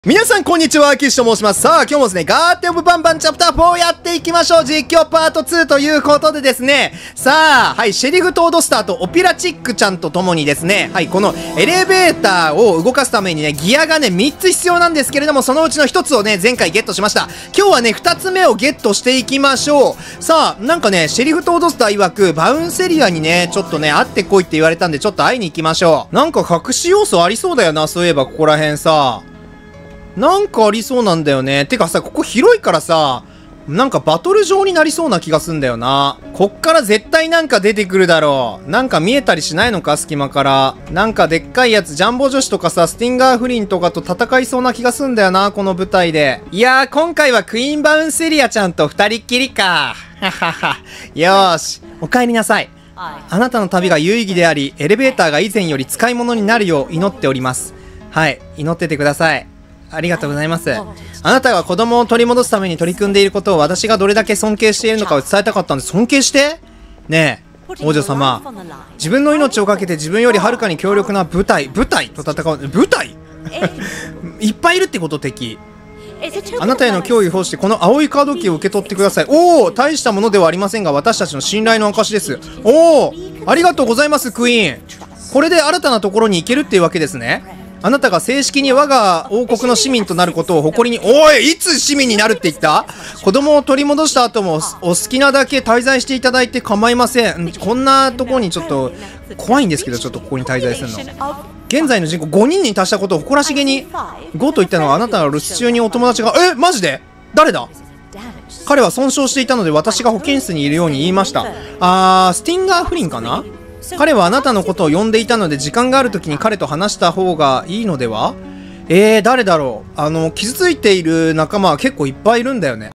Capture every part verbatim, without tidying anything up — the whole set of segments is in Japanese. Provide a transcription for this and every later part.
皆さんこんにちは、キシと申します。さあ、今日もですね、ガーテンオブバンバンチャプターフォーやっていきましょう。実況パートツーということでですね、さあ、はい、シェリフトードスターとオピラチックちゃんと共にですね、はい、このエレベーターを動かすためにね、ギアがね、みっつ必要なんですけれども、そのうちのひとつをね、前回ゲットしました。今日はね、ふたつめをゲットしていきましょう。さあ、なんかね、シェリフトードスター曰く、バウンセリアにね、ちょっとね、会ってこいって言われたんで、ちょっと会いに行きましょう。なんか隠し要素ありそうだよな、そういえばここら辺さ。なんかありそうなんだよね。てかさ、ここ広いからさ、なんかバトル場になりそうな気がすんだよな。こっから絶対なんか出てくるだろう。なんか見えたりしないのか、隙間から。なんかでっかいやつ、ジャンボ女子とかさ、スティンガーフリンとかと戦いそうな気がすんだよな、この舞台で。いやー、今回はクイーンバウンセリアちゃんと二人っきりか。ははは。よーし。お帰りなさい。あなたの旅が有意義であり、エレベーターが以前より使い物になるよう祈っております。はい、祈っててください。ありがとうございます。あなたが子供を取り戻すために取り組んでいることを私がどれだけ尊敬しているのかを伝えたかったんで、尊敬してねえ、王女様。自分の命をかけて自分よりはるかに強力な部隊、部隊と戦う、部隊いっぱいいるってこと、敵。あなたへの脅威を表してこの青いカードキーを受け取ってください。おお、大したものではありませんが、私たちの信頼の証です。おお、ありがとうございます、クイーン。これで新たなところに行けるっていうわけですね。あなたが正式に我が王国の市民となることを誇りに、おい、いつ市民になるって言った？子供を取り戻した後もお好きなだけ滞在していただいて構いません。こんなところにちょっと怖いんですけど、ちょっとここに滞在するの。現在の人口ごにんに達したことを誇らしげに。ごと言ったのはあなたの留守中にお友達が、え、マジで？誰だ？彼は損傷していたので私が保健室にいるように言いました。あー、スティンガーフリンかな？彼はあなたのことを呼んでいたので、時間がある時に彼と話した方がいいのでは？えー、誰だろう。あの、傷ついている仲間は結構いっぱいいるんだよね。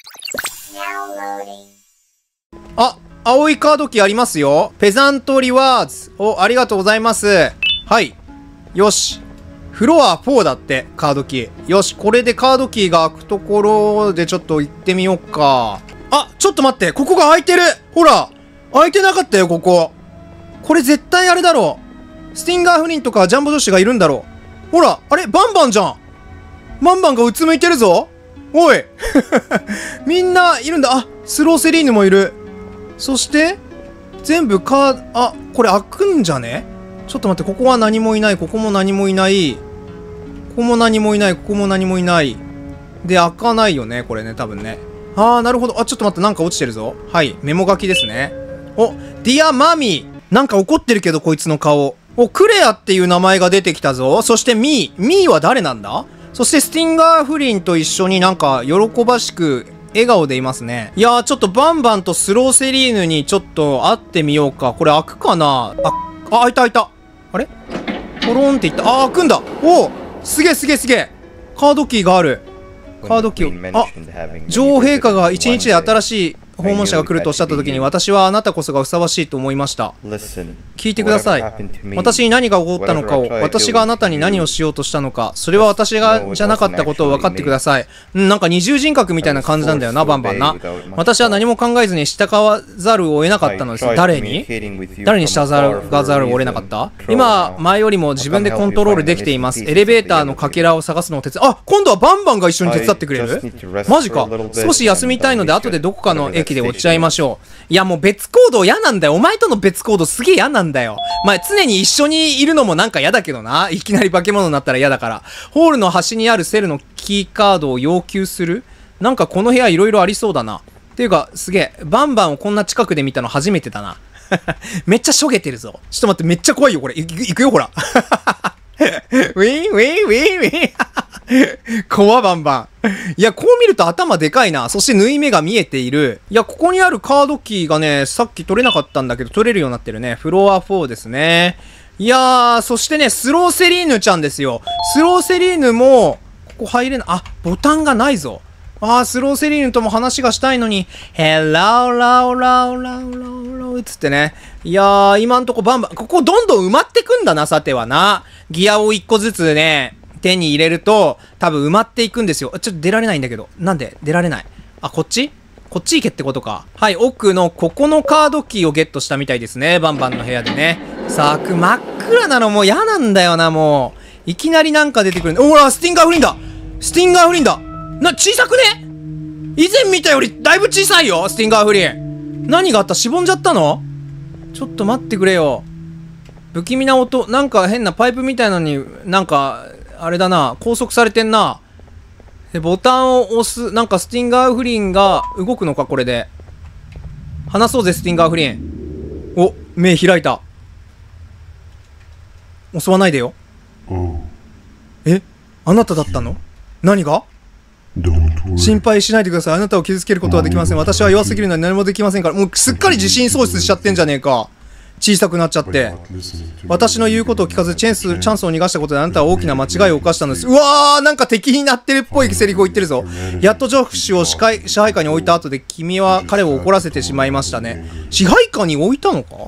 あ、青いカードキーありますよ。ペザントリワーズ。お、ありがとうございます。はい。よし。フロアフォーだって、カードキー。よし、これでカードキーが開くところでちょっと行ってみようか。あ、ちょっと待って。ここが開いてる。ほら。開いてなかったよ、ここ。これ絶対あれだろう。スティンガーフリンとかジャンボ女子がいるんだろう。ほら、あれバンバンじゃん。バンバンがうつむいてるぞ。おい。みんないるんだ。あ、スローセリーヌもいる。そして、全部カー、あ、これ開くんじゃね？ちょっと待って、ここは何もいない。ここも何もいない。ここも何もいない。ここも何もいない。で、開かないよね。これね、多分ね。あー、なるほど。あ、ちょっと待って、なんか落ちてるぞ。はい、メモ書きですね。お、ディアマミー。なんか怒ってるけど、こいつの顔。お、クレアっていう名前が出てきたぞ。そしてミー。ミーは誰なんだ？そしてスティンガーフリンと一緒になんか喜ばしく笑顔でいますね。いやー、ちょっとバンバンとスローセリーヌにちょっと会ってみようか。これ開くかなあ、あ、開いた開いた。あれポロンっていった。あー、開くんだ。おー、すげえすげえすげえ。カードキーがある。カードキーを、あ、女王陛下が一日で新しい訪問者が来るとおっしゃった時に、私はあなたこそがふさわしいと思いました。聞いてください。私に何が起こったのかを、私があなたに何をしようとしたのか、それは私がじゃなかったことを分かってください。うん、なんか二重人格みたいな感じなんだよな、バンバンな。私は何も考えずに従わざるを得なかったのです。誰に誰に従わざるを得れなかった？今、前よりも自分でコントロールできています。エレベーターのかけらを探すのを手伝う。あ、今度はバンバンが一緒に手伝ってくれる？マジか。少し休みたいので、後でどこかの駅で落ち合いましょう。いや、もう別行動嫌なんだよ。お前との別行動すげえ嫌なんだよ。まあ、常に一緒にいるのもなんか嫌だけどな。いきなり化け物になったら嫌だから。ホールの端にあるセルのキーカードを要求する？なんかこの部屋いろいろありそうだな。っていうか、すげえ。バンバンをこんな近くで見たの初めてだな。めっちゃしょげてるぞ。ちょっと待って、めっちゃ怖いよ、これ。い、いくよ、ほら。ウィンウィンウィンウィン怖バンバン。いや、こう見ると頭でかいな。そして縫い目が見えている。いや、ここにあるカードキーがね、さっき取れなかったんだけど、取れるようになってるね。フロアフォーですね。いやー、そしてね、スローセリーヌちゃんですよ。スローセリーヌも、ここ入れない。あ、ボタンがないぞ。あー、スローセリーヌとも話がしたいのに、ヘローラオラオラオラオつってね。いやー、今んとこバンバン、ここどんどん埋まってくんだな、さてはな。ギアを一個ずつね、手に入れると、多分埋まっていくんですよ。ちょっと出られないんだけど。なんで出られない。あ、こっちこっち行けってことか。はい、奥のここのカードキーをゲットしたみたいですね。バンバンの部屋でね。さあ、真っ暗なのもう嫌なんだよな、もう。いきなりなんか出てくる。おら、スティンガーフリンだスティンガーフリンだ。な、小さくね？以前見たよりだいぶ小さいよ、スティンガーフリン。何があった？しぼんじゃったの？ちょっと待ってくれよ。不気味な音。なんか変なパイプみたいなのに、なんか、あれだな。拘束されてんな。で、ボタンを押す。なんかスティンガーフリンが動くのか、これで。離そうぜ、スティンガーフリン。お、目開いた。襲わないでよ。え？あなただったの？何が？心配しないでください。あなたを傷つけることはできません。私は弱すぎるのに何もできませんから。もうすっかり自信喪失しちゃってんじゃねえか。小さくなっちゃって。私の言うことを聞かずチャンス、チャンスを逃がしたことであなたは大きな間違いを犯したんです。うわー、なんか敵になってるっぽいセリフを言ってるぞ。やっと上司を支配支配下に置いた後で君は彼を怒らせてしまいましたね。支配下に置いたのか？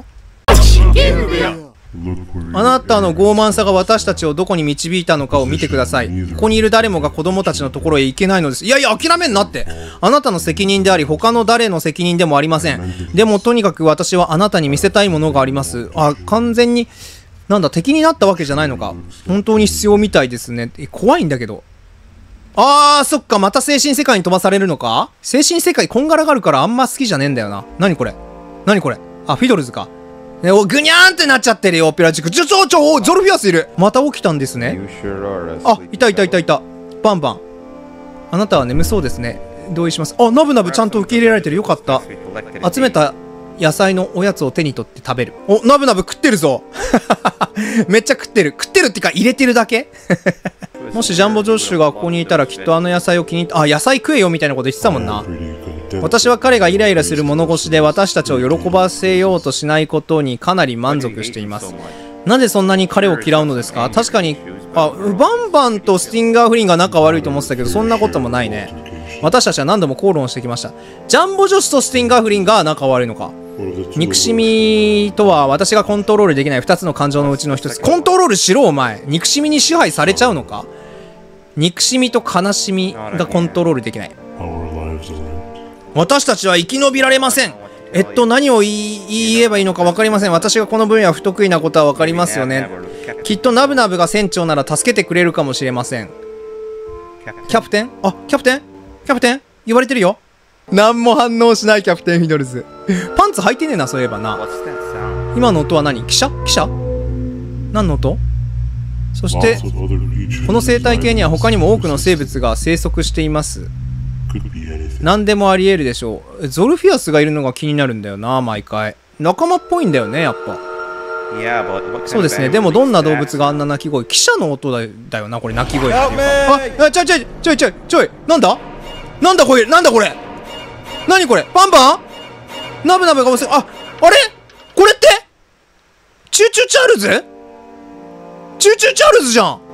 あなたの傲慢さが私たちをどこに導いたのかを見てください。ここにいる誰もが子供たちのところへ行けないのです。いやいや、諦めんなって。あなたの責任であり、他の誰の責任でもありません。でも、とにかく私はあなたに見せたいものがあります。あ、完全に、なんだ、敵になったわけじゃないのか。本当に必要みたいですね。え、怖いんだけど。あー、そっか、また精神世界に飛ばされるのか？精神世界こんがらがるからあんま好きじゃねえんだよな。なにこれ？なにこれ？あ、フィドルズか。え、お、ぐにゃーんってなっちゃってるよ、ピラチック。ちょ、ちょ、ちょ、お、ゾルフィアスいる。また起きたんですね。あ、いたいたいたいた。バンバン。あなたは眠そうですね。同意します。あ、ナブナブちゃんと受け入れられてる。よかった。集めた野菜のおやつを手に取って食べる。お、ナブナブ食ってるぞ。めっちゃ食ってる。食ってるってか入れてるだけもしジャンボジョッシュがここにいたらきっとあの野菜を気に入った。あ、野菜食えよみたいなこと言ってたもんな。私は彼がイライラする物腰で私たちを喜ばせようとしないことにかなり満足しています。なぜそんなに彼を嫌うのですか？確かに、あ、バンバンとスティンガーフリンが仲悪いと思ってたけど、そんなこともないね。私たちは何度も口論してきました。ジャンボジョッシュとスティンガーフリンが仲悪いのか。憎しみとは私がコントロールできないふたつの感情のうちのひとつ。コントロールしろお前。憎しみに支配されちゃうのか？憎しみと悲しみがコントロールできない。私たちは生き延びられません。えっと、何を言い、言えばいいのか分かりません。私がこの分野不得意なことは分かりますよね。きっとナブナブが船長なら助けてくれるかもしれません。キャプテン？あ、キャプテン？キャプテン？言われてるよ。何も反応しないキャプテンフィドルズ。パンツ履いてねえな、そういえばな。今の音は何？汽車？汽車？何の音？そして、この生態系には他にも多くの生物が生息しています。何でもあり得るでしょう。ゾルフィアスがいるのが気になるんだよな、毎回。仲間っぽいんだよね、やっぱ。そうですね。でもどんな動物があんな鳴き声？汽車の音だだよな、これ鳴き声。あ、あ、ちょいちょいちょいちょいちょい。なんだ？なんだこれ？なんだこれ？何これ？バンバン？ナブナブが押せ、あ、あれ？これってチューチューチャールズ？チューチューチャールズじゃん。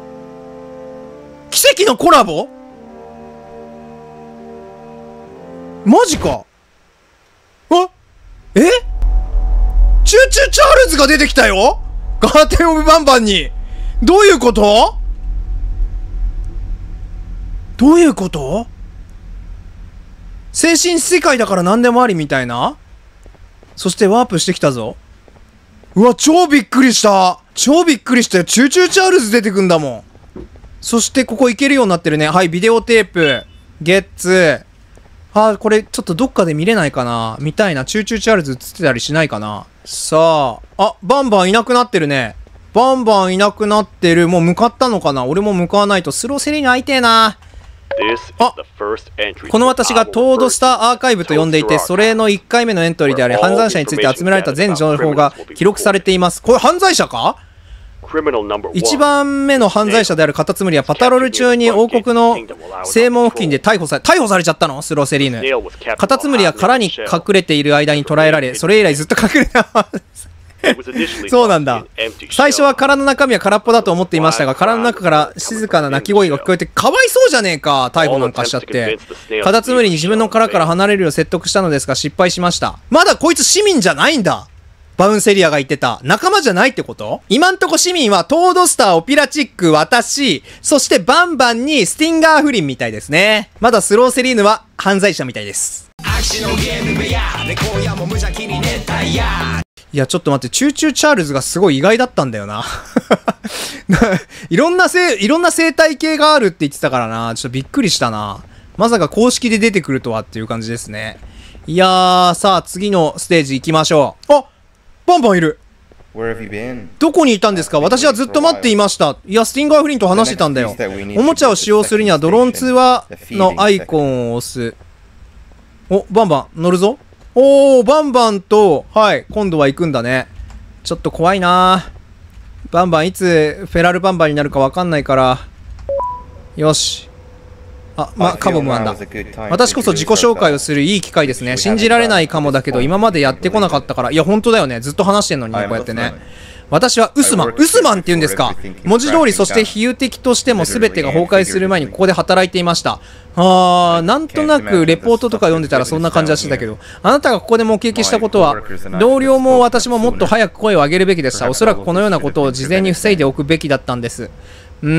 奇跡のコラボ？マジか。あ、え？チューチューチャールズが出てきたよ？ガーテンオブバンバンに。どういうこと？どういうこと？精神世界だから何でもありみたいな？そしてワープしてきたぞ。うわ、超びっくりした。超びっくりしたよ。チューチューチャールズ出てくんだもん。そしてここ行けるようになってるね。はい、ビデオテープ。ゲッツ。あー、これちょっとどっかで見れないかな。見たいな。チューチューチャールズ映ってたりしないかな。さあ。あ、バンバンいなくなってるね。バンバンいなくなってる。もう向かったのかな。俺も向かわないと。スローセリーヌ会いてえな。あ、この私がトードスターアーカイブと呼んでいて、それのいっかいめのエントリーであり、犯罪者について集められた全情報が記録されています。これ犯罪者か？いちばんめの犯罪者であるカタツムリはパトロール中に王国の正門付近で逮捕され、逮捕されちゃったの？スローセリーヌ。カタツムリは殻に隠れている間に捕らえられ、それ以来ずっと隠れた。そうなんだ。最初は殻の中身は空っぽだと思っていましたが、殻の中から静かな鳴き声が聞こえて、かわいそうじゃねえか、逮捕なんかしちゃって。カタツムリに自分の殻から離れるよう説得したのですが失敗しました。まだこいつ市民じゃないんだ。バウンセリアが言ってた。仲間じゃないってこと？今んとこ市民はトードスター、オピラチック、私、そしてバンバンにスティンガーフリンみたいですね。まだスローセリーヌは犯罪者みたいです。 いや、ちょっと待って、チューチューチャールズがすごい意外だったんだよな。いろんなせ、いろんな生態系があるって言ってたからな。ちょっとびっくりしたな。まさか公式で出てくるとはっていう感じですね。いやー、さあ、次のステージ行きましょう。あ、バンバンいる。どこにいたんですか？私はずっと待っていました。いや、スティンガーフリンと話してたんだよ。おもちゃを使用するにはドローン通話のアイコンを押す。お、バンバン乗るぞ。おー、バンバンと、はい、今度は行くんだね。ちょっと怖いな。バンバンいつフェラルバンバンになるかわかんないから。よし。あ、ま、カボムワンだ。私こそ自己紹介をするいい機会ですね。信じられないかもだけど、今までやってこなかったから。いや、本当だよね。ずっと話してんのにね、こうやってね。私はウスマン。ウスマンって言うんですか？文字通り、そして比喩的としても全てが崩壊する前にここで働いていました。あー、なんとなくレポートとか読んでたらそんな感じはしてたけど、あなたがここで目撃したことは、同僚も私ももっと早く声を上げるべきでした。おそらくこのようなことを事前に防いでおくべきだったんです。うん。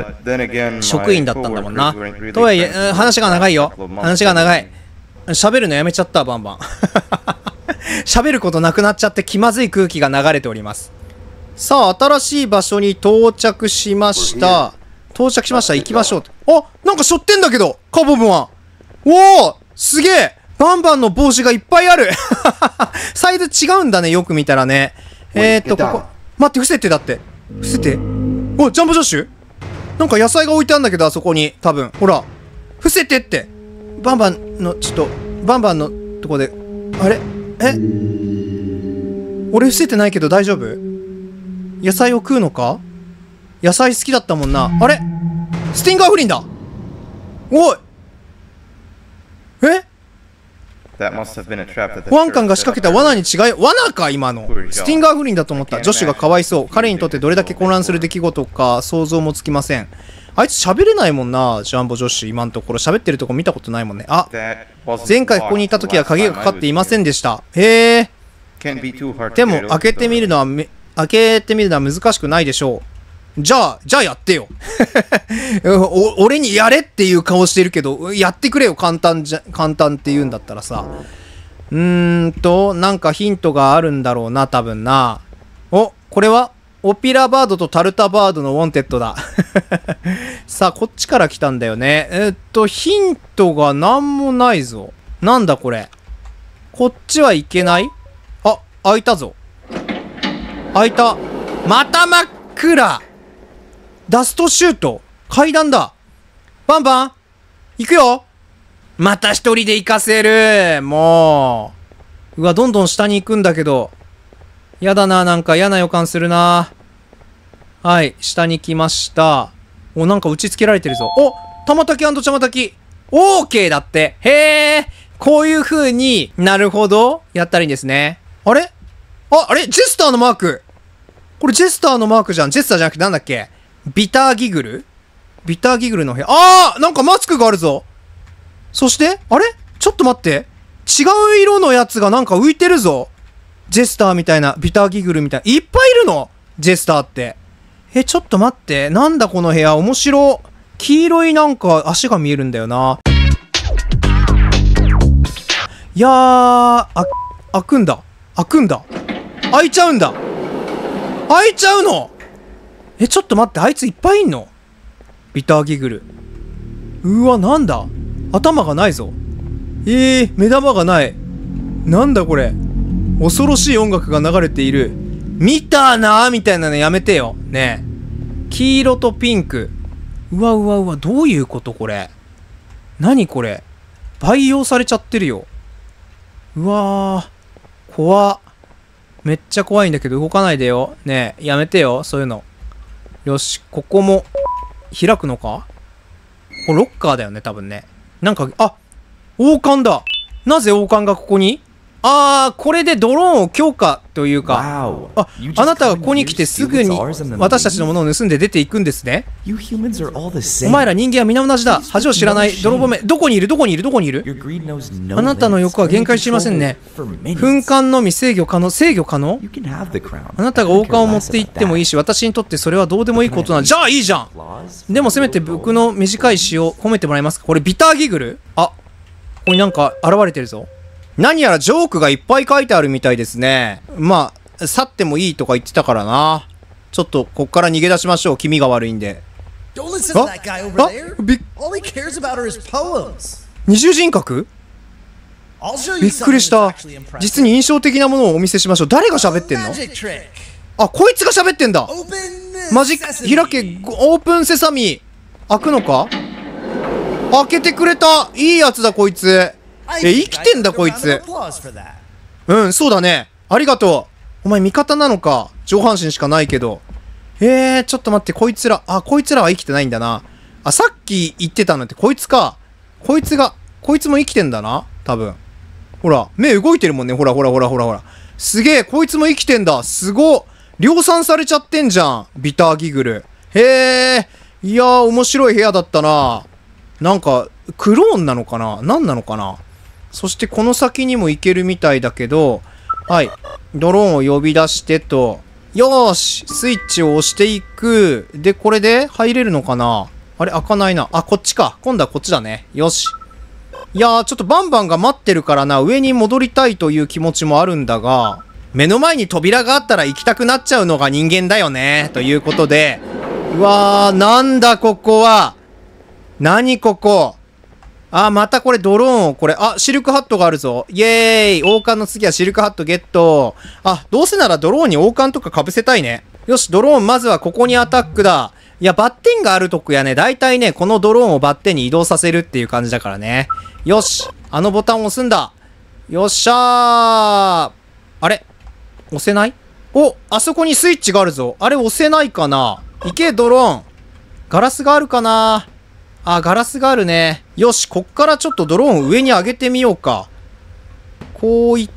職員だったんだもんな。とはいえ、話が長いよ。話が長い。喋るのやめちゃった、バンバン。喋ることなくなっちゃって気まずい空気が流れております。さあ、新しい場所に到着しました。到着しました。行きましょう。あ、なんか背負ってんだけど、カボブは。おお、すげえ。バンバンの帽子がいっぱいある。サイズ違うんだね、よく見たらね。えーっと、ここ。待って、伏せてだって。伏せて。お、ジャンボジョッシュ？なんか野菜が置いてあるんだけど、あそこに。多分。ほら。伏せてって。バンバンの、ちょっと、バンバンのとこで。あれ？え？俺伏せてないけど大丈夫？野菜を食うのか？野菜好きだったもんな。あれ？スティンガーフリンだ！おい！え？保安官が仕掛けた罠に違い、罠か今の。スティンガーフリンだと思った。女子がかわいそう。彼にとってどれだけ混乱する出来事か想像もつきません。あいつ喋れないもんな、ジャンボ女子。今のところ喋ってるとこ見たことないもんね。あ、前回ここにいた時は鍵がかかっていませんでした。へえ。でも開けてみるのはめ、開けてみるのは難しくないでしょう。じゃあ、じゃあやってよ。お、俺にやれっていう顔してるけど、やってくれよ、簡単じゃ、簡単って言うんだったらさ。うーんと、なんかヒントがあるんだろうな、多分な。お、これはオピラバードとタルタバードのウォンテッドだ。さあ、こっちから来たんだよね。えー、っと、ヒントがなんもないぞ。なんだこれ。こっちはいけない？あ、開いたぞ。開いた。また真っ暗！ダストシュート階段だ。バンバン行くよ。また一人で行かせる。もう。うわ、どんどん下に行くんだけど。やだな、なんか嫌な予感するな。はい、下に来ました。お、なんか打ち付けられてるぞ。お、玉滝&茶またき。オーケーだって。へえ。こういう風になるほどやったらいいんですね。あれあ、あれジェスターのマーク。これジェスターのマークじゃん。ジェスターじゃなくてなんだっけ？ビターギグル？ビターギグルの部屋。あー！なんかマスクがあるぞ。そして、あれ？ちょっと待って。違う色のやつがなんか浮いてるぞ。ジェスターみたいな、ビターギグルみたいな。いっぱいいるの？ジェスターって。え、ちょっと待って。なんだこの部屋。面白。黄色いなんか足が見えるんだよな。いやー、あ、開くんだ。開くんだ。開いちゃうんだ。開いちゃうの？え、ちょっと待って、あいついっぱいいんの？ビターギグル。うわ、なんだ？頭がないぞ。えー、目玉がない。なんだこれ。恐ろしい音楽が流れている。見たなーみたいなのやめてよ。ねえ。黄色とピンク。うわうわうわ、どういうことこれ。何これ。培養されちゃってるよ。うわー。怖っ。めっちゃ怖いんだけど動かないでよ。ねえ、やめてよ、そういうの。よし、ここも、開くのか？これロッカーだよね、多分ね。なんか、あ！王冠だ！なぜ王冠がここに？あー、これでドローンを強化というか、あ、あなたがここに来てすぐに私たちのものを盗んで出ていくんですね。お前ら人間は皆同じだ。恥を知らない泥棒め。どこにいるどこにいるどこにいる？あなたの欲は限界知りませんね。噴火のみ制御可能？制御可能？あなたが王冠を持って行ってもいいし、私にとってそれはどうでもいいことなんじゃあいいじゃん。でもせめて僕の短い詩を褒めてもらえますか？これビターギグル？あ、ここになんか現れてるぞ。何やらジョークがいっぱい書いてあるみたいですね。まあ、 去ってもいいとか言ってたからな。ちょっと、こっから逃げ出しましょう。気味が悪いんで。ああび二重人格びっくりした。実に印象的なものをお見せしましょう。誰が喋ってんの？あ、こいつが喋ってんだ。マジック、開け、オープンセサミ。開くのか？開けてくれた。いいやつだ、こいつ。え、生きてんだ、こいつ。うん、そうだね。ありがとう。お前味方なのか。上半身しかないけど。えー、ちょっと待って、こいつら、あ、こいつらは生きてないんだな。あ、さっき言ってたのってこいつか。こいつが、こいつも生きてんだな。多分。ほら、目動いてるもんね。ほらほらほらほらほら。すげえ、こいつも生きてんだ。すごっ。量産されちゃってんじゃん。ビターギグル。へえ。いやー、面白い部屋だったな。なんか、クローンなのかな？何なのかな？そしてこの先にも行けるみたいだけど、はい。ドローンを呼び出してと。よーし、スイッチを押していく。で、これで入れるのかな？あれ、開かないな。あ、こっちか。今度はこっちだね。よし。いやー、ちょっとバンバンが待ってるからな、上に戻りたいという気持ちもあるんだが、目の前に扉があったら行きたくなっちゃうのが人間だよね。ということで、うわー、なんだここは。何ここ。あ、またこれドローンを、これ、あ、シルクハットがあるぞ。イエーイ。王冠の次はシルクハットゲット。あ、どうせならドローンに王冠とか被せたいね。よし、ドローンまずはここにアタックだ。いや、バッテンがあるとこやね。だいたいね、このドローンをバッテンに移動させるっていう感じだからね。よし。あのボタンを押すんだ。よっしゃー。あれ？押せない？お、あそこにスイッチがあるぞ。あれ押せないかな？いけ、ドローン。ガラスがあるかな？あ、ガラスがあるね。よし、こっからちょっとドローンを上に上げてみようか。こういって、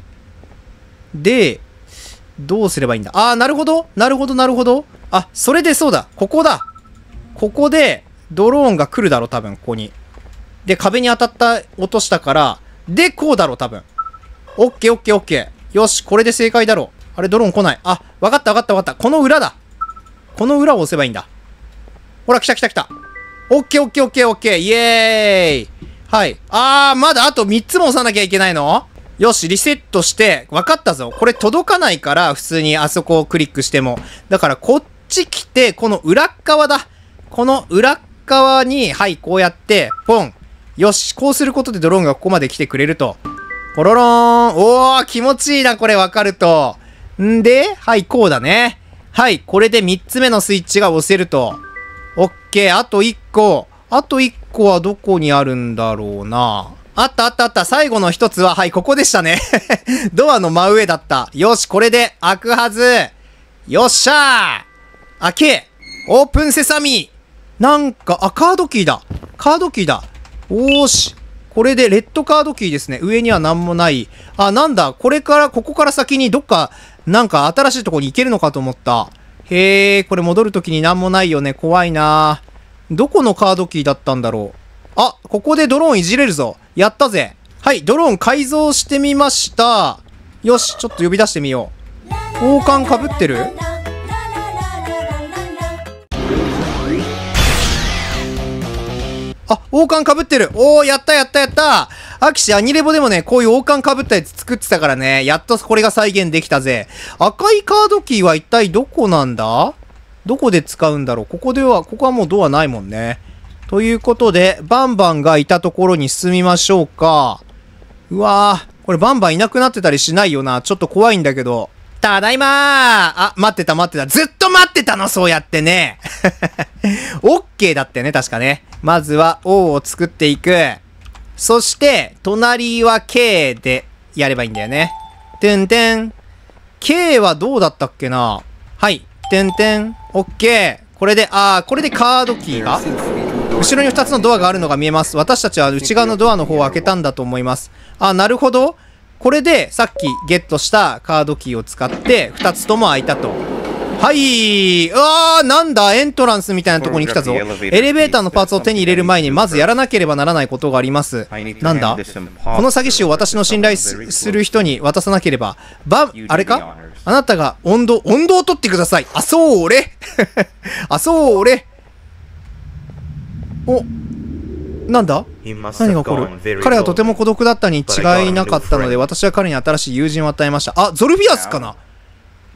で、どうすればいいんだ？あー、なるほど。なるほど、なるほど。あ、それでそうだ。ここだ。ここで、ドローンが来るだろ、多分、ここに。で、壁に当たった、落としたから、で、こうだろ、多分。オッケー、オッケー、オッケー。よし、これで正解だろ。あれ、ドローン来ない。あ、わかった、わかった、わかった。この裏だ。この裏を押せばいいんだ。ほら、来た、来た、来た。オッケー、オッケー、オッケー、オッケー。イエーイ。はい。あー、まだあとみっつも押さなきゃいけないの？よし、リセットして、わかったぞ。これ届かないから、普通にあそこをクリックしても。だから、こっち来て、この裏側だ。この裏側に、はい、こうやって、ポン。よし、こうすることでドローンがここまで来てくれると。ポロローン。おー、気持ちいいな、これわかると。んで、はい、こうだね。はい、これでみっつめのスイッチが押せると。オッケー、あといっこ。あといっこはどこにあるんだろうな。あったあったあった。最後の一つは、はい、ここでしたね。ドアの真上だった。よし、これで開くはず。よっしゃー。開け。オープンセサミ。なんか、あ、カードキーだ。カードキーだ。おーし。これでレッドカードキーですね。上には何もない。あ、なんだ。これから、ここから先にどっか、なんか新しいとこに行けるのかと思った。へー、これ戻るときに何もないよね。怖いなー。どこのカードキーだったんだろう。あ、ここでドローンいじれるぞ。やったぜ。はい、ドローン改造してみました。よし、ちょっと呼び出してみよう。王冠かぶってる？あ、王冠かぶってる。おー、やったやったやったアキシ、アニレボでもね、こういう王冠かぶったやつ作ってたからね、やっとこれが再現できたぜ。赤いカードキーは一体どこなんだ？どこで使うんだろう？ここでは、ここはもうドアないもんね。ということで、バンバンがいたところに進みましょうか。うわー、これバンバンいなくなってたりしないよな。ちょっと怖いんだけど。ただいまー。あ、待ってた待ってた。ずっと待ってたの、そうやってね。オッケーだってね、確かね。まずは O を作っていく。そして、隣は K でやればいいんだよね。てんてん。K はどうだったっけな？はい。てんてん。オッケー。これで、あー、これでカードキーが後ろにふたつのドアがあるのが見えます。私たちは内側のドアの方を開けたんだと思います。あ、なるほど。これでさっきゲットしたカードキーを使ってふたつとも開いたと。はい。うわー、なんだ、エントランスみたいなとこに来たぞ。エレベーターのパーツを手に入れる前にまずやらなければならないことがあります。なんだ？この詐欺師を私の信頼する人に渡さなければ。ば、あれか？あなたが温度、温度を取ってください。あ、それあ、それお、なんだ？何が起こる？彼はとても孤独だったに違いなかったので、私は彼に新しい友人を与えました。あ、ゾルビアスかな？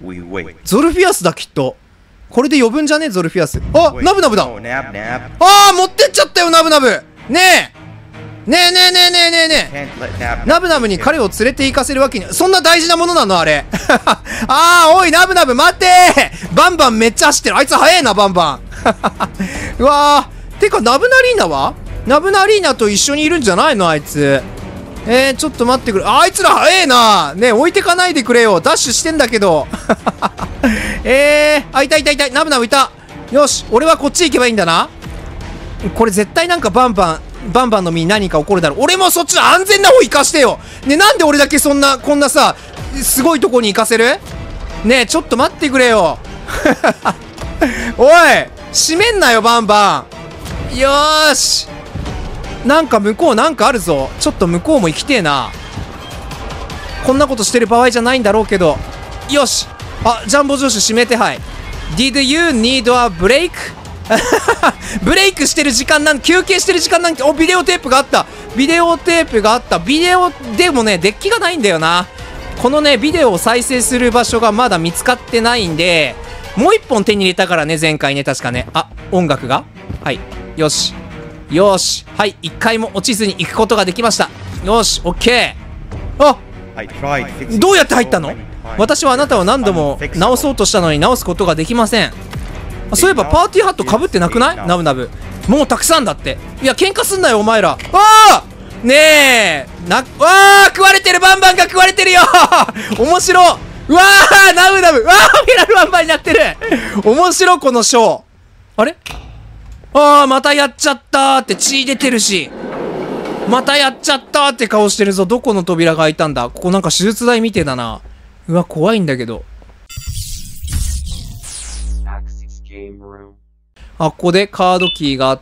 ゾルフィアスだ、きっと。これで呼ぶんじゃねえ、ゾルフィアス。あ、ナブナブだ。ああ、持ってっちゃったよ、ナブナブ。ねえ。ねえねえねえねえねえねえ。ナブナブに彼を連れて行かせるわけに、そんな大事なものなのあれ。ああ、おい、ナブナブ待ってー。バンバンめっちゃ走ってる。あいつ速えな、バンバン。うわー。てか、ナブナリーナはナブナリーナと一緒にいるんじゃないのあいつ。えー、ちょっと待ってくれ。あいつら速えな。ねえ、置いてかないでくれよ。ダッシュしてんだけど。えー、あ、いたいたいた。ナブナブいた。よし、俺はこっち行けばいいんだな。これ絶対なんかバンバン、バンバンの身に何か起こるだろう。俺もそっちの安全な方行かしてよ。ね、なんで俺だけそんな、こんなさ、すごいとこに行かせる？ねえ、ちょっと待ってくれよ。おい、閉めんなよ、バンバン。よーし。なんか向こうなんかあるぞ。ちょっと向こうも行きてえな。こんなことしてる場合じゃないんだろうけど。よし。あ、ジャンボ女子指名手配。Did you need a break? ブレイクしてる時間なん、休憩してる時間なんて、お、ビデオテープがあった。ビデオテープがあった。ビデオ、でもね、デッキがないんだよな。このね、ビデオを再生する場所がまだ見つかってないんで、もう一本手に入れたからね、前回ね、確かね。あ、音楽がはい。よし。よし。はい。一回も落ちずに行くことができました。よし。オッケー。あ、どうやって入ったの？私はあなたを何度も直そうとしたのに直すことができません。そういえばパーティーハットかぶってなくない？ナブナブ。もうたくさんだって。いや、喧嘩すんなよ、お前ら。ああねえな、わあ食われてる、バンバンが食われてるよ面白うわあナブナブうわあミラルバンバンになってる面白このショー。あれああまたやっちゃったーって血出てるし。またやっちゃったーって顔してるぞ。どこの扉が開いたんだ？ここなんか手術台みてえだな。うわ、怖いんだけど。あ、ここでカードキーがあって、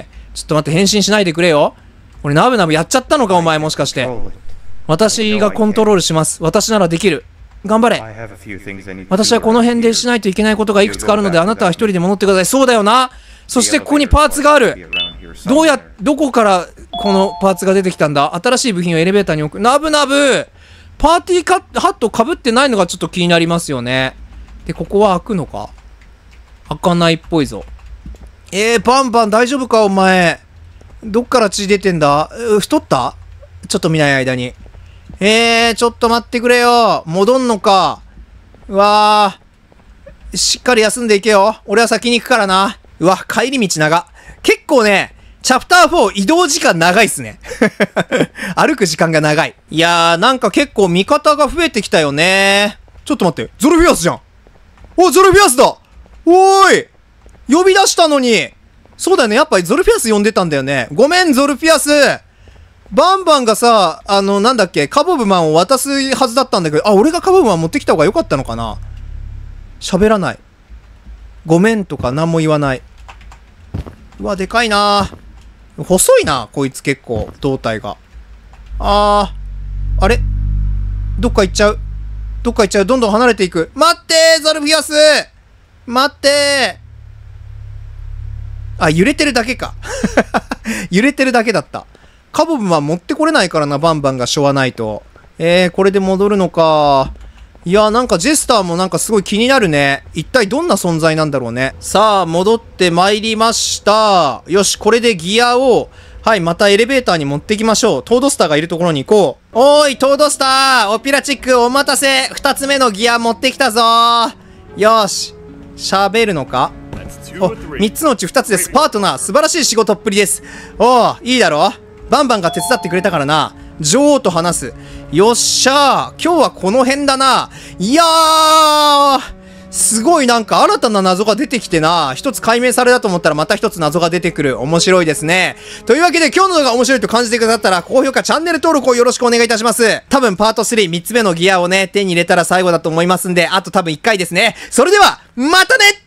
ちょっと待って、変身しないでくれよ。俺、ナブナブやっちゃったのか、お前、もしかして。私がコントロールします。私ならできる。頑張れ。私はこの辺でしないといけないことがいくつかあるので、あなたは一人で戻ってください。そうだよな。そして、ここにパーツがある。どうや、どこからこのパーツが出てきたんだ？新しい部品をエレベーターに置く。ナブナブパーティーカッハット被ってないのがちょっと気になりますよね。で、ここは開くのか？開かないっぽいぞ。えー、バンバン大丈夫かお前。どっから血出てんだ？太った？ちょっと見ない間に。えー、ちょっと待ってくれよ。戻んのか。うわー。しっかり休んでいけよ。俺は先に行くからな。うわ、帰り道長。結構ね、チャプターフォー移動時間長いっすね。歩く時間が長い。いやー、なんか結構味方が増えてきたよね。ちょっと待って。ゾルフィアスじゃん。お、ゾルフィアスだ。おーい。呼び出したのに。そうだよね。やっぱりゾルフィアス呼んでたんだよね。ごめん、ゾルフィアス。バンバンがさ、あの、なんだっけ、カボブマンを渡すはずだったんだけど、あ、俺がカボブマン持ってきた方が良かったのかな。喋らない。ごめんとか何も言わない。うわ、でかいな。細いな、こいつ結構、胴体が。あー、あれ？どっか行っちゃう。どっか行っちゃう。どんどん離れていく。待ってー、ゾルフィアス！待ってー。あ、揺れてるだけか。揺れてるだけだった。カボブマン持ってこれないからな、バンバンがしょわないと。えー、これで戻るのか。いや、なんかジェスターもなんかすごい気になるね。一体どんな存在なんだろうね。さあ、戻って参りました。よし、これでギアを、はい、またエレベーターに持ってきましょう。トードスターがいるところに行こう。おーい、トードスターオピラチック、お待たせ。二つ目のギア持ってきたぞー。よし。喋るのか？お、三つのうち二つです。パートナー、素晴らしい仕事っぷりです。おー、いいだろ？バンバンが手伝ってくれたからな。女王と話す。よっしゃー。今日はこの辺だな。いやー、すごいなんか新たな謎が出てきてな。一つ解明されたと思ったらまた一つ謎が出てくる。面白いですね。というわけで今日の動画面白いと感じてくださったら、高評価、チャンネル登録をよろしくお願いいたします。多分パートスリー、三つ目のギアをね、手に入れたら最後だと思いますんで、あと多分いっかいですね。それでは、またね。